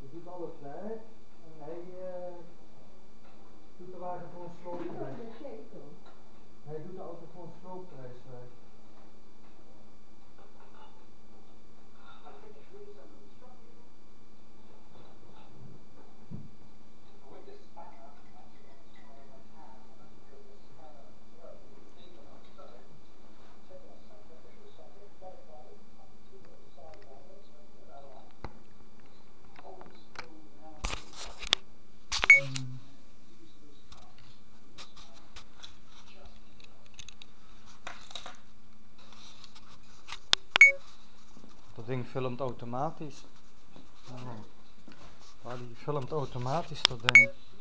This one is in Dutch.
Je doet alles vrij en hij doet de wagen gewoon sloopprijs. Hij doet de auto gewoon sloopprijs vrij. Dat ding filmt automatisch. Oh. Die filmt automatisch dat ding.